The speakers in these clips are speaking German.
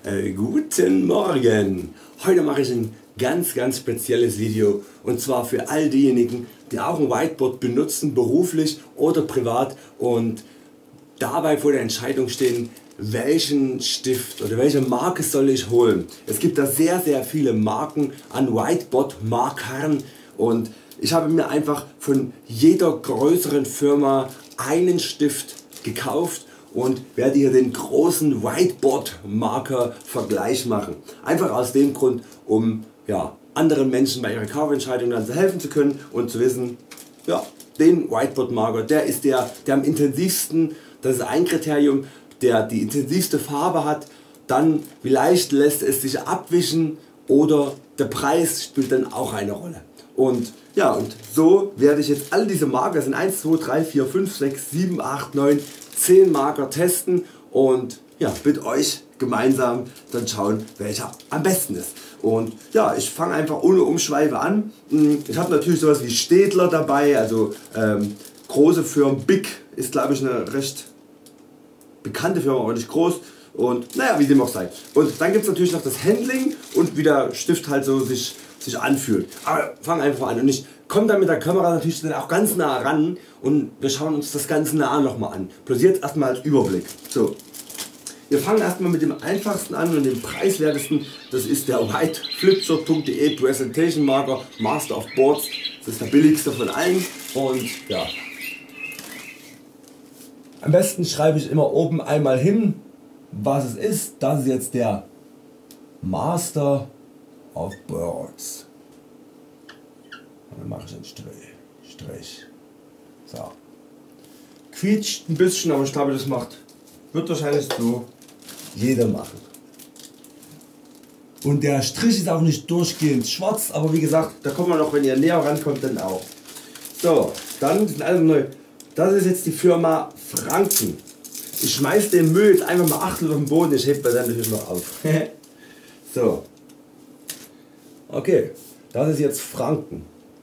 Guten Morgen! Heute mache ich ein ganz spezielles Video, und zwar für all diejenigen, die auch ein Whiteboard benutzen, beruflich oder privat, und dabei vor der Entscheidung stehen, welchen Stift oder welche Marke soll ich holen. Es gibt da sehr viele Marken an Whiteboard Markern, und ich habe mir einfach von jeder größeren Firma einen Stift gekauft und werde hier den großen Whiteboard Marker Vergleich machen. Einfach aus dem Grund, um anderen Menschen bei ihrer Kaufentscheidung dann helfen zu können und zu wissen, den Whiteboard Marker, der ist der am intensivsten, das ist ein Kriterium, der die intensivste Farbe hat, dann wie leicht lässt es sich abwischen, oder der Preis spielt dann auch eine Rolle. Und so werde ich jetzt all diese Marker, das sind 1, 2, 3, 4, 5, 6, 7, 8, 9, 10 Marker testen und mit euch gemeinsam dann schauen, welcher am besten ist. Und ich fange einfach ohne Umschweife an. Ich habe natürlich sowas wie Staedtler dabei, also große Firmen. Bic ist, glaube ich, eine recht bekannte Firma, aber nicht groß, und wie dem auch sei. Und dann gibt es natürlich noch das Handling und wie der Stift halt so sich anfühlt. Aber fang einfach an, und ich komme dann mit der Kamera natürlich dann auch ganz nah ran und wir schauen uns das ganz nah nochmal an. Bloß jetzt erstmal als Überblick. So. Wir fangen erstmal mit dem einfachsten an und dem preiswertesten. Das ist der whiteflipchart.de Presentation Marker Master of Boards. Das ist der billigste von allen, und am besten schreibe ich immer oben einmal hin, was es ist. Das ist jetzt der Master of Boards. Und dann mache ich einen Strich. So. Quietscht ein bisschen, aber ich glaube, das wird wahrscheinlich so jeder machen. Und der Strich ist auch nicht durchgehend schwarz, aber wie gesagt, da kommt man noch, wenn ihr näher rankommt, dann auch. So, dann sind alle neu. Das ist jetzt die Firma Franken. Ich schmeiß den Müll jetzt einfach mal achtel auf den Boden, ich heb mir dann natürlich noch auf. So. Okay, das ist jetzt Franken.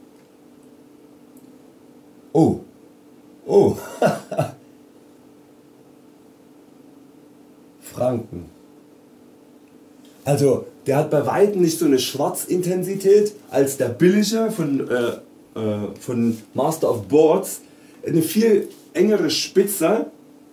Oh. Franken. Also der hat bei weitem nicht so eine Schwarzintensität als der billige von Master of Boards. Eine viel engere Spitze.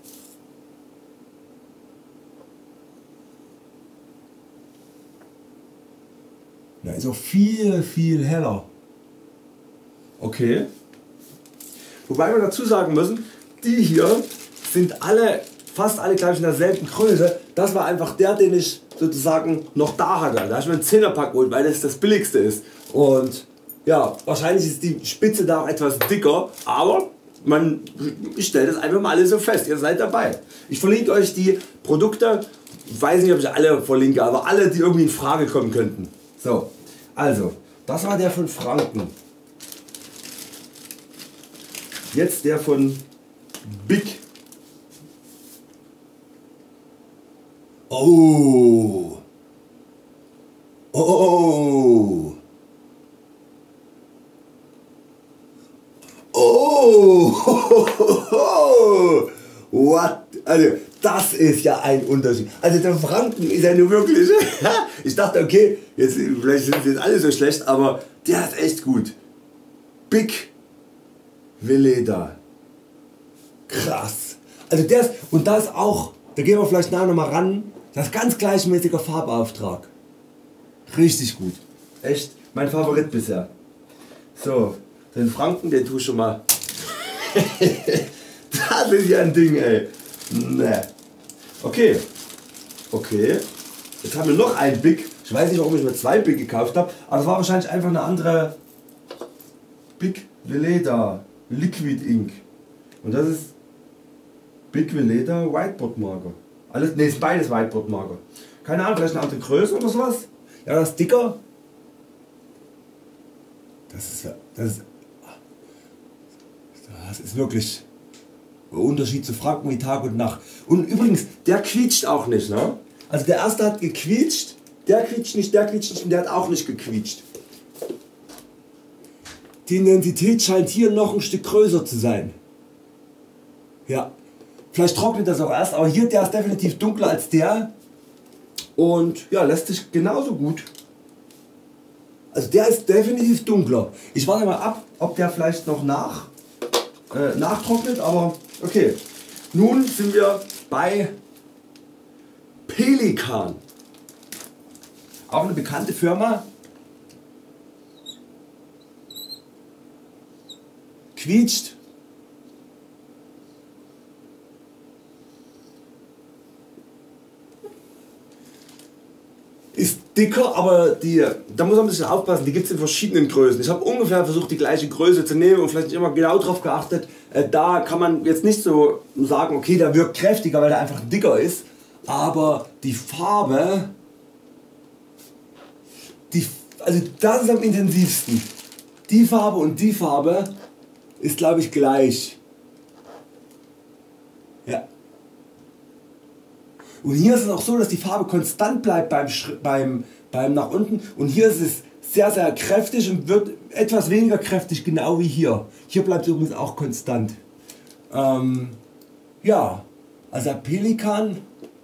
Also viel heller. Okay. Wobei wir dazu sagen müssen, die hier sind fast alle gleich in derselben Größe. Das war einfach der, den ich sozusagen noch da hatte. Da habe ich mir einen 10er Pack geholt, weil das billigste ist. Und wahrscheinlich ist die Spitze da auch etwas dicker, aber ich stelle das einfach mal alles so fest. Ihr seid dabei. Ich verlinke euch die Produkte. Ich weiß nicht, ob ich alle verlinke, aber alle, die irgendwie in Frage kommen könnten. So, also das war der von Franken. Jetzt der von Bic. Oh. What? Also das ist ja ein Unterschied. Also der Franken ist ja nur wirklich. Ich dachte, okay, vielleicht sind sie jetzt alle so schlecht, aber der ist echt gut. Bic Veleda. Krass. Also der ist, und da ist auch, da gehen wir vielleicht nachher nochmal ran, das ist ganz gleichmäßiger Farbauftrag. Richtig gut. Echt mein Favorit bisher. So, den Franken, den tue ich schon mal. Das ist ja ein Ding, ey. Ne. Okay. Jetzt haben wir noch einen Bic. Ich weiß nicht, warum ich mir 2 Bic gekauft habe, aber es war wahrscheinlich einfach eine andere. Bic Veleda Liquid Ink. Und das ist Bic Veleda Whiteboard Marker. Ne, ist beides Whiteboard Marker. Keine Ahnung, vielleicht eine andere Größe oder sowas. Ja, das ist dicker. Das ist wirklich ein Unterschied zu Franken wie Tag und Nacht. Und übrigens, der quietscht auch nicht. Ne? Also der erste hat gequietscht, der quietscht nicht und der hat auch nicht gequietscht. Die Intensität scheint hier noch ein Stück größer zu sein. Ja, vielleicht trocknet das auch erst, aber hier der ist definitiv dunkler als der. und ja, lässt sich genauso gut. Also der ist definitiv dunkler. Ich warte mal ab, ob der vielleicht noch nachtrocknet, aber okay. Nun sind wir bei Pelikan. Auch eine bekannte Firma. Quietscht. Ist dicker, aber da muss man ein bisschen aufpassen, die gibt es in verschiedenen Größen. Ich habe ungefähr versucht die gleiche Größe zu nehmen und vielleicht nicht immer genau drauf geachtet. Da kann man jetzt nicht so sagen, okay, der wirkt kräftiger, weil der einfach dicker ist. Aber die Farbe, also das ist am intensivsten. Die Farbe und die Farbe ist, glaube ich, gleich. Ja. Und hier ist es auch so, dass die Farbe konstant bleibt beim nach unten, und hier ist es sehr sehr kräftig und wird etwas weniger kräftig, genau wie hier. Hier bleibt es übrigens auch konstant. Ja, also der Pelikan,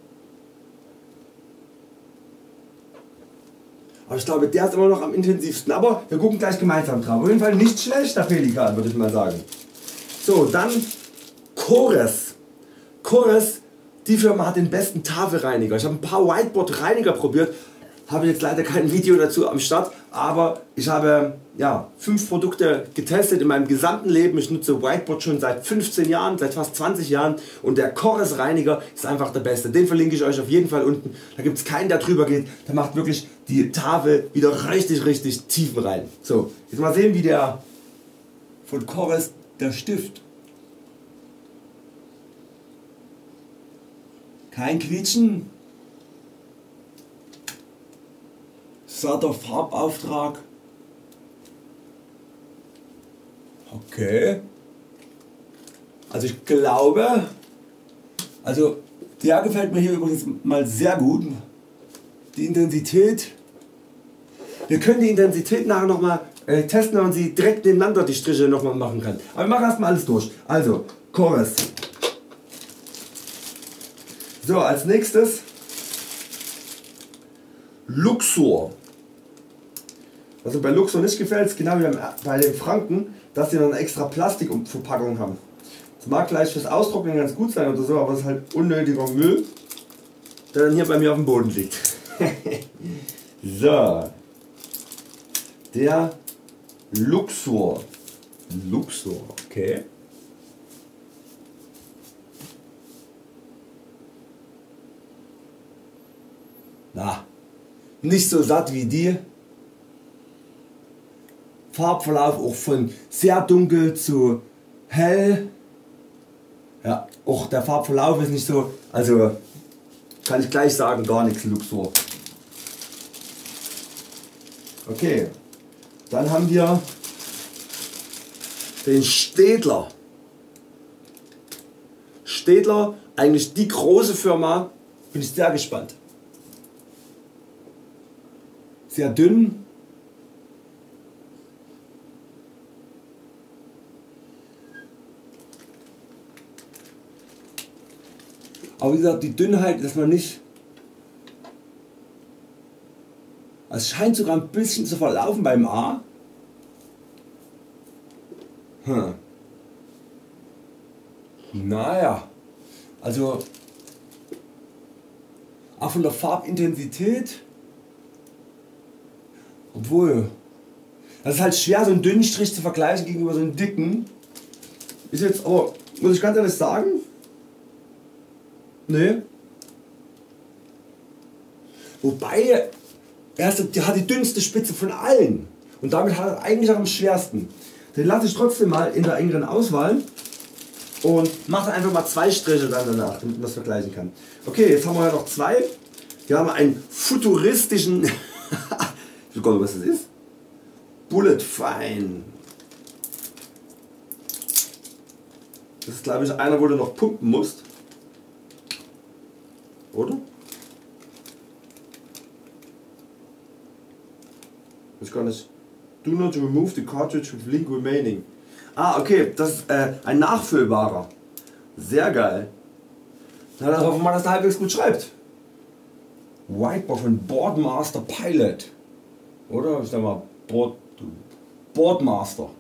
aber ich glaube der ist immer noch am intensivsten, aber wir gucken gleich gemeinsam drauf. Auf jeden Fall nicht schlecht der Pelikan, würde ich mal sagen. So, dann Korres. Korres, die Firma hat den besten Tafelreiniger. Ich habe ein paar Whiteboard Reiniger probiert, habe jetzt leider kein Video dazu am Start, aber ich habe 5 Produkte getestet in meinem gesamten Leben. Ich nutze Whiteboard schon seit 15 Jahren, seit fast 20 Jahren, und der Korres Reiniger ist einfach der beste. Den verlinke ich euch auf jeden Fall unten. Da gibt es keinen, der drüber geht. Der macht wirklich die Tafel wieder richtig tiefen rein. So, jetzt mal sehen, wie der von Korres, der Stift. Kein Quietschen. Satter Farbauftrag. Okay. Also ich glaube, der gefällt mir hier übrigens mal sehr gut. Die Intensität. Wir können die Intensität nachher nochmal testen, wenn man sie direkt nebeneinander die Striche nochmal machen kann. Aber wir machen erstmal alles durch. Also Korres. So, als nächstes Luxor. Was mir bei Luxor nicht gefällt, ist genau wie bei den Franken, dass die dann extra Plastikverpackung haben. Das mag vielleicht fürs Austrocknen ganz gut sein oder so, aber es ist halt unnötiger Müll, der dann hier bei mir auf dem Boden liegt. So, der Luxor. Luxor, okay. Na, nicht so satt wie die. Farbverlauf auch von sehr dunkel zu hell. Ja, auch der Farbverlauf ist nicht so, also kann ich gleich sagen, gar nichts Luxor. Okay, dann haben wir den Staedtler. Staedtler, eigentlich die große Firma, bin ich sehr gespannt. Sehr dünn. Aber wie gesagt, die Dünnheit ist man nicht. Es scheint sogar ein bisschen zu verlaufen beim A. Naja, also auch von der Farbintensität. Obwohl, das ist halt schwer, so einen dünnen Strich zu vergleichen gegenüber so einem dicken. Ist jetzt aber, muss ich ganz ehrlich sagen, ne. Wobei, der hat die dünnste Spitze von allen und damit hat er eigentlich auch am schwersten. Den lasse ich trotzdem mal in der engeren Auswahl und mache einfach mal 2 Striche dann danach, damit man das vergleichen kann. Okay, jetzt haben wir ja noch 2. Hier haben wir einen futuristischen, ich weiß gar nicht, was das ist. Bullet Fine. Das ist, glaube ich, einer, wo du noch pumpen musst. Oder? Ich gar nicht. Do not remove the cartridge with link remaining. Ah, okay, das ist ein nachfüllbarer. Sehr geil. Na, dann hoffen wir mal, dass der halbwegs gut schreibt. Whiteboard von Boardmaster Pilot. Oder? Ich sag mal Boardmaster.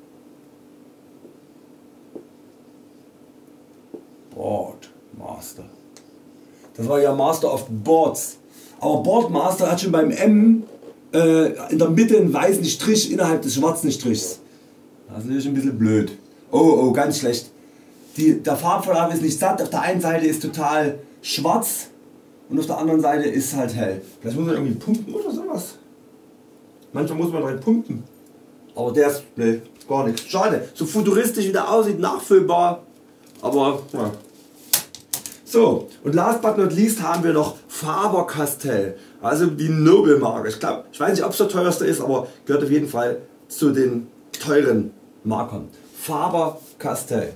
Boardmaster. Das war ja Master of Boards. Aber Boardmaster hat schon beim M in der Mitte einen weißen Strich innerhalb des schwarzen Strichs. Das ist natürlich ein bisschen blöd. Oh, ganz schlecht. Der Farbverlauf ist nicht satt. Auf der einen Seite ist total schwarz und auf der anderen Seite ist halt hell. Vielleicht muss man irgendwie pumpen oder sowas. Manchmal muss man halt pumpen. Aber der ist gar nichts. Schade. So futuristisch wie der aussieht, nachfüllbar. Aber ja. So, und last but not least haben wir noch Faber-Castell, also die Nobelmarke. Ich weiß nicht, ob es der teuerste ist, aber gehört auf jeden Fall zu den teuren Markern. Faber-Castell.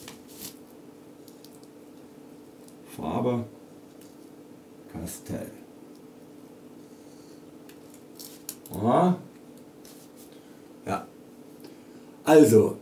Faber-Castell. Ja. Also.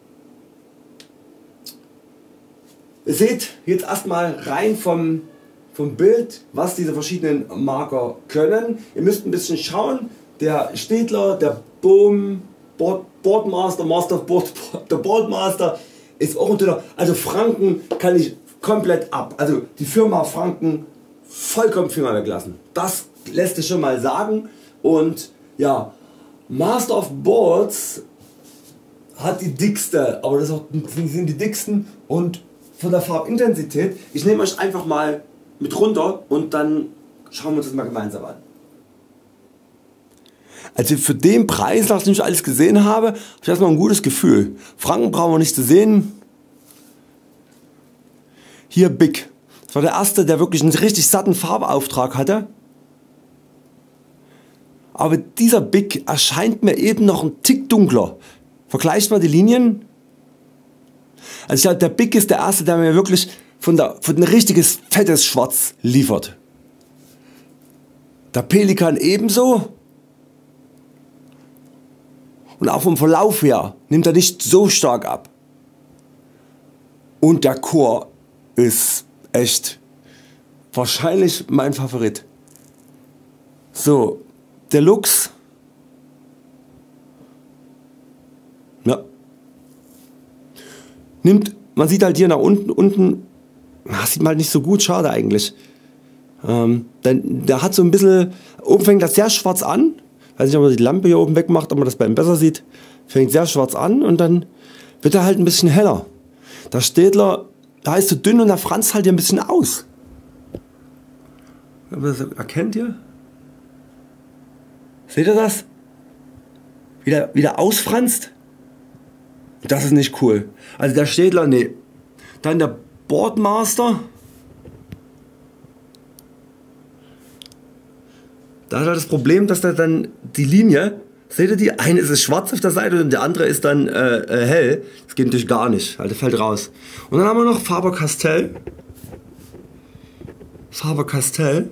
Ihr seht jetzt erstmal rein vom Bild, was diese verschiedenen Marker können. Ihr müsst ein bisschen schauen. Der Staedtler, der Boardmaster, Master of Board, der Boardmaster ist auch ein dünner. Also Franken kann ich komplett ab. Also die Firma Franken vollkommen Finger weglassen. Das lässt sich schon mal sagen. Und ja, Master of Boards hat die dickste, aber das sind die dicksten und von der Farbintensität. Ich nehme euch einfach mal mit runter und dann schauen wir uns das mal gemeinsam an. Also für den Preis, nachdem ich alles gesehen habe ich erstmal ein gutes Gefühl. Franken brauchen wir nicht zu sehen. Hier Bic. Das war der erste, der wirklich einen richtig satten Farbauftrag hatte. Aber dieser Bic erscheint mir eben noch ein Tick dunkler. Vergleicht mal die Linien. Also ich glaube, der Bic ist der erste, der mir wirklich von ein richtiges fettes Schwarz liefert. Der Pelikan ebenso. Und auch vom Verlauf her nimmt er nicht so stark ab. Und der Chor ist echt wahrscheinlich mein Favorit. So, der Lux. Ja. Man sieht halt hier nach unten sieht man halt nicht so gut, schade eigentlich. Denn der hat so ein bisschen, oben fängt das sehr schwarz an. Weiß nicht, ob man die Lampe hier oben wegmacht, ob man das bei ihm besser sieht. Fängt sehr schwarz an und dann wird er halt ein bisschen heller. Der Staedtler, da ist so dünn und der franzt halt hier ein bisschen aus. Erkennt ihr? Seht ihr das? Wie der ausfranst? Das ist nicht cool. Also der Staedtler, nee. Dann der Boardmaster. Da hat er das Problem, dass da dann die Linie, seht ihr die? Eine ist schwarz auf der Seite und der andere ist dann hell. Das geht natürlich gar nicht, also fällt raus. Und dann haben wir noch Faber-Castell. Faber-Castell.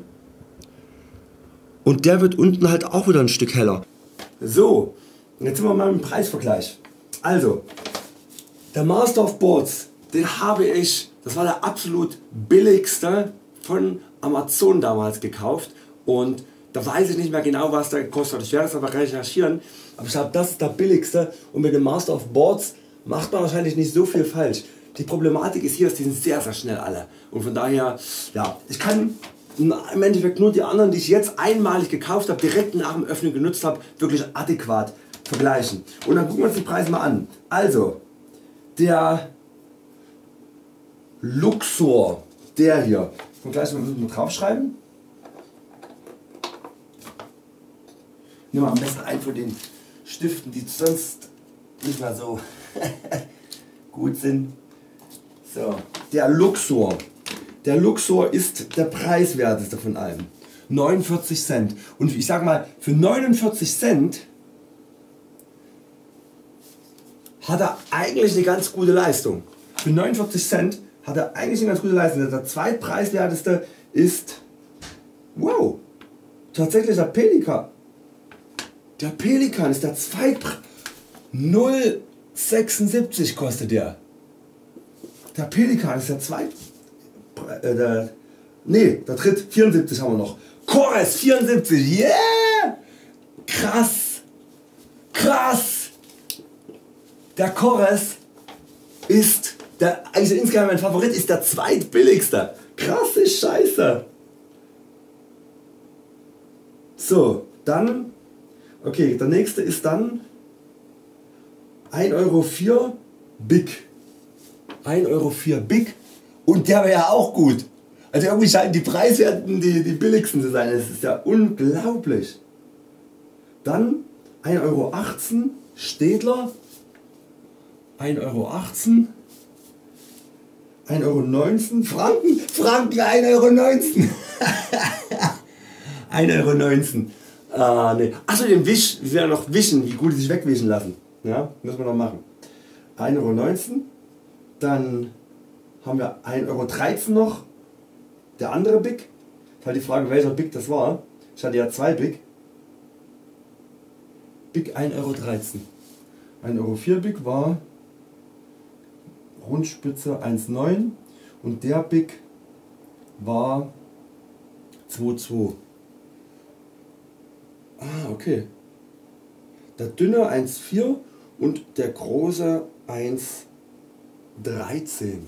Und der wird unten halt auch wieder ein Stück heller. So, jetzt sind wir mal im Preisvergleich. Also, der Master of Boards, den habe ich, das war der absolut billigste von Amazon damals gekauft und da weiß ich nicht mehr genau, was der gekostet hat. Ich werde das aber recherchieren, aber ich glaube, das ist der billigste und mit dem Master of Boards macht man wahrscheinlich nicht so viel falsch. Die Problematik ist hier, dass die sind sehr schnell alle und von daher, ja, ich kann im Endeffekt nur die anderen, die ich jetzt einmalig gekauft habe, direkt nach dem Öffnen genutzt habe, wirklich adäquat vergleichen. Und dann gucken wir uns die Preise mal an. Also, der Luxor, der hier, ich kann gleich mal draufschreiben. Nehmen wir am besten einen von den Stiften, die sonst nicht mehr so gut sind. So, der Luxor. Der Luxor ist der preiswerteste von allen. 49 Cent. Und ich sag mal, für 49 Cent hat er eigentlich eine ganz gute Leistung. Für 49 Cent hat er eigentlich eine ganz gute Leistung. Der zweitpreiswerteste ist, wow, tatsächlich der Pelikan. Der Pelikan ist der zweitpreiswerteste. 0,76 kostet der. Der Pelikan ist der der dritt, 74 haben wir noch. Corres 74, yeah! Krass, krass! Der Corres ist also insgesamt mein Favorit, ist der zweitbilligste. Krasse Scheiße. So, dann, okay, der nächste ist dann 1,04 € Big. 1,04 € Big und der wäre ja auch gut. Also irgendwie scheinen die Preiswerten die billigsten zu sein, das ist ja unglaublich. Dann 1,18 € Städler, 1,18 €, 1,19 € Franken, 1,19 €. 1,19 €. Nee. Achso, den Wisch, wir werden noch wischen, wie gut die sich wegwischen lassen. Ja, müssen wir noch machen. 1,19 €. Dann haben wir 1,13 € noch. Der andere Big. Ist halt die Frage, welcher Big das war. Ich hatte ja zwei Big. Big 1,13 €. 1,04 € Big war Rundspitze 1,9 und der Big war 2,2. Ah, okay. Der dünne 1,4 und der große 1,13.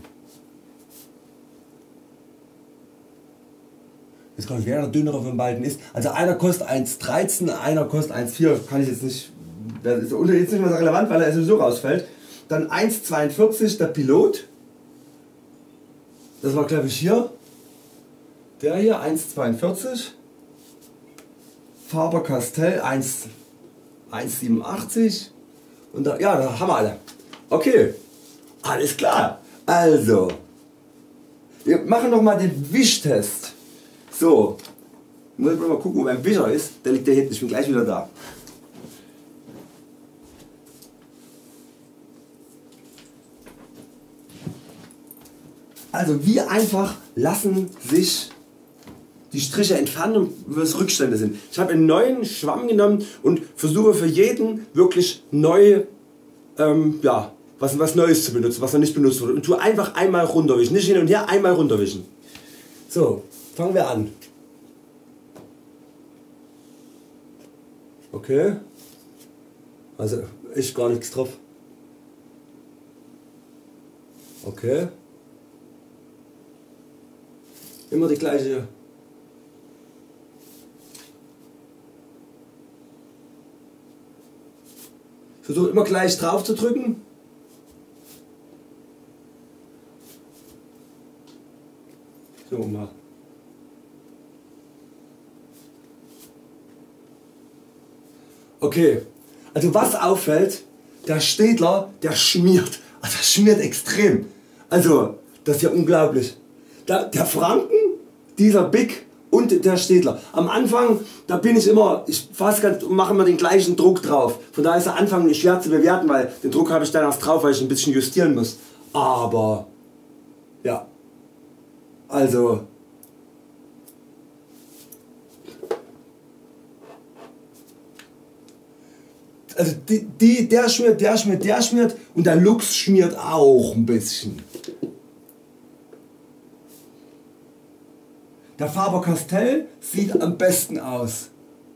Ich weiß gar nicht, wer der dünnere von beiden ist. Also einer kostet 1,13, einer kostet 1,4. Kann ich jetzt nicht. Das ist jetzt nicht mehr so relevant, weil er sowieso rausfällt. Dann 1,42 der Pilot. Das war glaube ich hier. Der hier 1,42. Faber Castell 1,87 und da, ja, da haben wir alle. Okay, alles klar. Also, wir machen noch mal den Wischtest. So, muss ich mal gucken, wo mein Wischer ist. Der liegt da hinten, ich bin gleich wieder da. Also wie einfach lassen sich die Striche entfernen, was Rückstände sind. Ich habe einen neuen Schwamm genommen und versuche für jeden wirklich neu, ja, was Neues zu benutzen, was noch nicht benutzt wurde. Und tue einfach einmal runterwischen, nicht hin und her, einmal runterwischen. So, fangen wir an. Okay, also ist gar nichts drauf. Okay, immer die gleiche. Versuche immer gleich drauf zu drücken. So mal. Okay, also was auffällt, der Städler, der schmiert, also der schmiert extrem. Also das ist ja unglaublich. Der Franken, dieser Big und der Städler. Am Anfang, da bin ich immer, mache immer den gleichen Druck drauf. Von daher ist der Anfang nicht schwer zu bewerten, weil den Druck habe ich dann erst drauf, weil ich ein bisschen justieren muss. Aber ja, also der schmiert und der Lux schmiert auch ein bisschen. Der Faber Castell sieht am besten aus.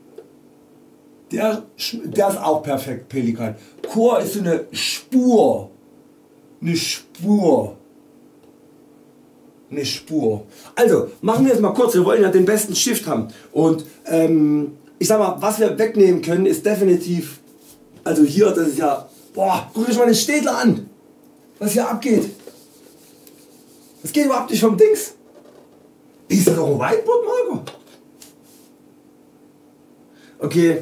Der ist auch perfekt, Pelikan. Chor ist so eine Spur. Eine Spur. Also, machen wir jetzt mal kurz, wir wollen ja den besten Shift haben. Und ich sag mal, was wir wegnehmen können, ist definitiv, also hier, das ist ja, boah, guck euch mal den Städler an. Was hier abgeht. Das geht überhaupt nicht vom Dings. Ist das doch ein Whiteboard-Marker? Okay.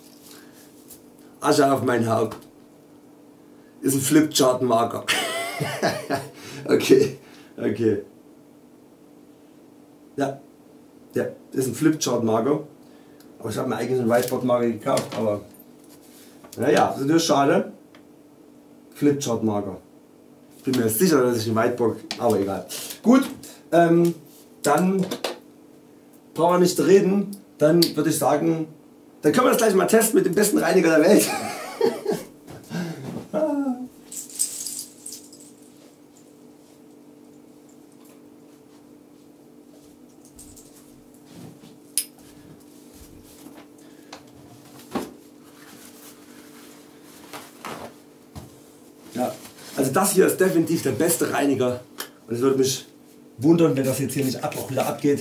Asche auf mein Haupt. Ist ein Flipchart-Marker. Okay. Ja, das ist ein Flipchart-Marker. Aber ich habe mir eigentlich einen Whiteboard-Marker gekauft. Aber naja, das ist natürlich schade. Flipchart-Marker. Ich bin mir sicher, dass ich ein Whiteboard, aber egal. Gut. Dann brauchen wir nicht zu reden, dann würde ich sagen, dann können wir das gleich mal testen mit dem besten Reiniger der Welt. Also das hier ist definitiv der beste Reiniger und es würde mich wundern, wenn das jetzt hier nicht auch wieder abgeht.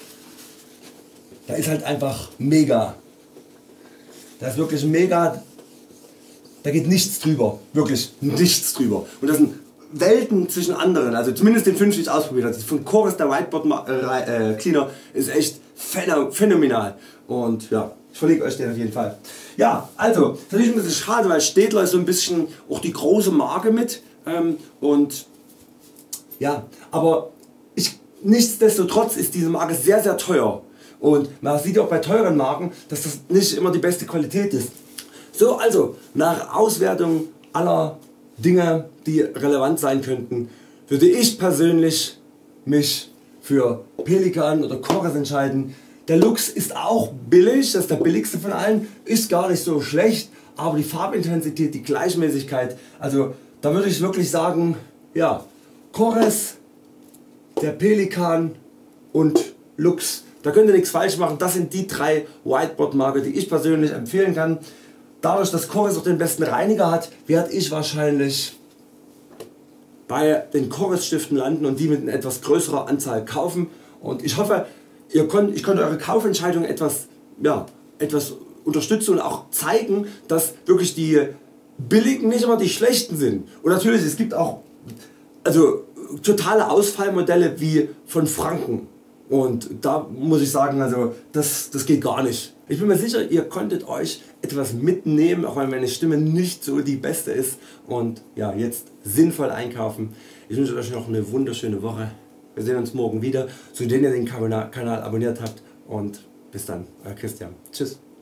Da ist halt einfach mega. Da ist wirklich mega. Da geht nichts drüber. Wirklich nichts drüber. Und das sind Welten zwischen anderen. Also zumindest den 5, den ich ausprobiert habe. Von Corus, der Whiteboard Cleaner, ist echt phänomenal. Und ja, ich verlinke euch den auf jeden Fall. Ja, also, das ist natürlich ein bisschen schade, weil Staedtler ist so ein bisschen auch die große Marke mit. Und ja, aber nichtsdestotrotz ist diese Marke sehr, sehr teuer. Und man sieht auch bei teuren Marken, dass das nicht immer die beste Qualität ist. So, also nach Auswertung aller Dinge, die relevant sein könnten, würde ich persönlich mich für Pelikan oder Corus entscheiden. Der Lux ist auch billig, das ist der billigste von allen, ist gar nicht so schlecht, aber die Farbintensität, die Gleichmäßigkeit, also da würde ich wirklich sagen, ja, Corus, der Pelikan und Lux. Da könnt ihr nichts falsch machen, das sind die 3 Whiteboard Marken, die ich persönlich empfehlen kann. Dadurch, dass Corus auch den besten Reiniger hat, werde ich wahrscheinlich bei den Corus Stiften landen und die mit einer etwas größerer Anzahl kaufen. Und ich hoffe, ich konnte eure Kaufentscheidung etwas unterstützen und auch zeigen, dass wirklich die billigen nicht immer die schlechten sind. Und natürlich, es gibt auch totale Ausfallmodelle wie von Franken. Und da muss ich sagen, also das geht gar nicht. Ich bin mir sicher, ihr konntet euch etwas mitnehmen, auch wenn meine Stimme nicht so die beste ist. Und ja, jetzt sinnvoll einkaufen. Ich wünsche euch noch eine wunderschöne Woche. Wir sehen uns morgen wieder, zu denen ihr den Kanal abonniert habt. Und bis dann, euer Christian. Tschüss.